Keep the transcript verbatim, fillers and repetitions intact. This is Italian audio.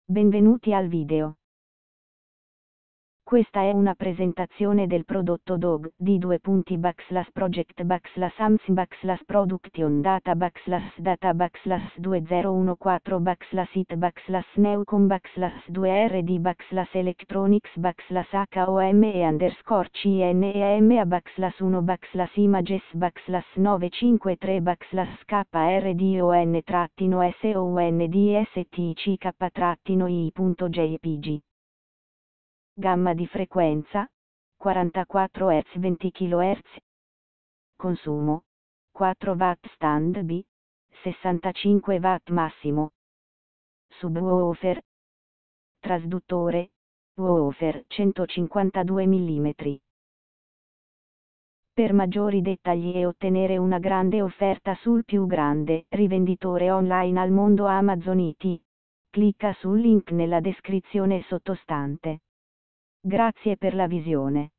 Benvenuti al video. Questa è una presentazione del prodotto D O G, D due punti backslash project backslash ams backslash production data backslash data backslash duemilaquattordici backslash it backslash neucom backslash due r d backslash electronics backslash hom e underscore cnema backslash uno backslash images backslash novecentocinquantatré backslash krdon trattino sondstck trattino i.jpg. Gamma di frequenza, quarantaquattro hertz venti chilohertz. Consumo, quattro watt stand B, sessantacinque watt massimo. Subwoofer. Trasduttore, woofer centocinquantadue millimetri. Per maggiori dettagli e ottenere una grande offerta sul più grande rivenditore online al mondo Amazon I T, clicca sul link nella descrizione sottostante. Grazie per la visione.